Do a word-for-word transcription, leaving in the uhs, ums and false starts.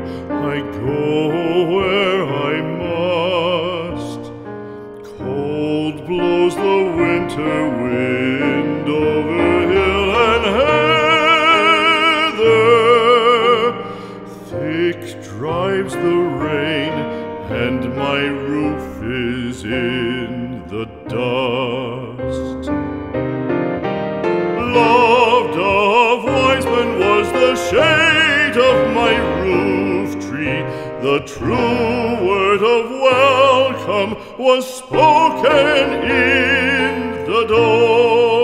I go where I must. Cold blows the winter wind over hill and heather. Thick drives the rain, and my roof is in the dust. Loved of wise men was the shade of my roof tree. The true word of welcome was spoken in the door.